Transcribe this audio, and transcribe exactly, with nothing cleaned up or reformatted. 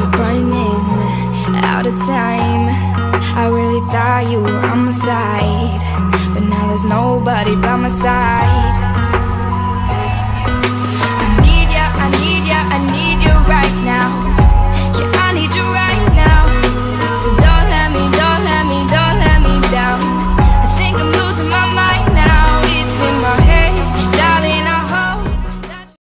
We're running out of time. I really thought you were on my side, but now there's nobody by my side.